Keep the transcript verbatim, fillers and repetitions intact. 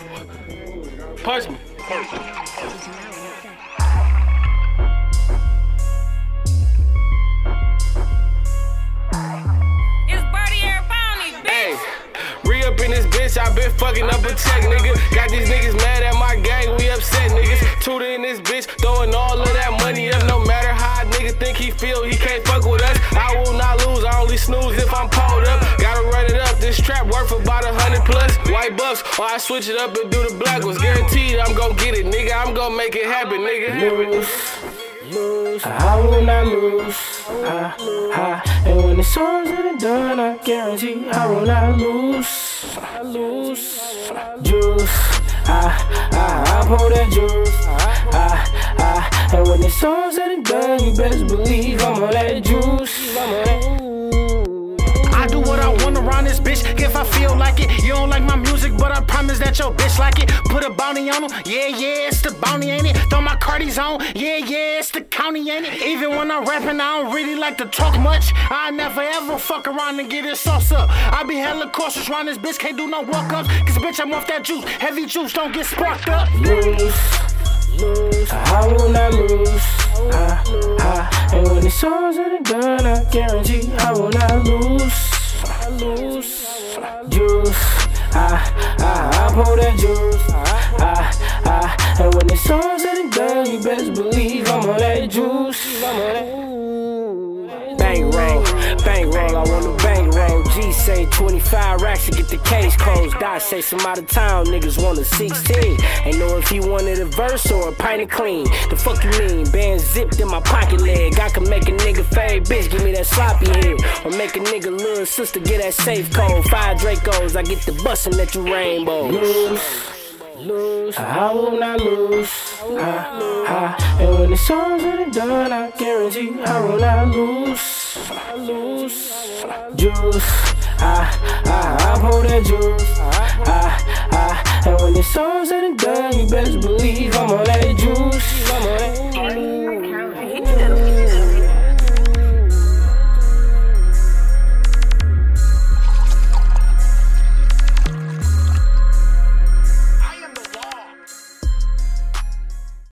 Punch me. Re-up in this bitch, I been fucking up a check, nigga. Got these niggas mad at my gang, we upset, niggas. Tutor in this bitch, throwing all of that money up. No matter how a nigga think he feel, he can't fuck with us. I will not lose, I only snooze if I'm pulled up. Gotta run it up, this trap worth about a hundred plus. White bucks, or I switch it up and do the black ones. Guaranteed I'm gon' get it, nigga. I'm gon' make it happen, nigga. Lose, lose, I will not lose. Ah, ah, and when it's all said and done, I guarantee I will not lose. I lose, juice. Ah, ah, I pour that juice. Ah, ah, and when it's all said and done, you best believe I'm on that juice. I'm on that. I do what I want around this bitch if I feel like it. You don't like my music, but I promise that your bitch like it. Put a bounty on them, yeah, yeah, it's the bounty, ain't it? Throw my Cardi's on, yeah, yeah, it's the county, ain't it? Even when I'm rapping, I don't really like to talk much. I never ever fuck around and get it sauce up. I be hella cautious around this bitch, can't do no walk-ups. Cause bitch, I'm off that juice, heavy juice, don't get sparked up. Lose, lose, I will not lose. Ah, ah, and when it's all said and done, I guarantee I will not lose. I lose, juice. Ah, ah, I pour that juice. Ah, ah, and when it's all said and done, you best believe I'm on that juice. I'm on that. Bankroll, bankroll, I want a bankroll. G say twenty-five racks to get the case closed. Dot say some out of town niggas want a sixteen. Ain't know if he wanted a verse or a pint of clean. The fuck you mean? Band zipped in my pocket leg. I can make a nigga fade, bitch, give me that sloppy head. Or make a nigga little sister get that safe code. Five Dracos, I get the bustin' at you rainbows. Lose, lose, I will not lose. Ah, ah, and when it's all said and done, I guarantee I will not lose. I lose, juice. Ah, ah, I pour that juice. Ah, ah, and when it's all said and done, you best believe I'm on that juice. I'm on that.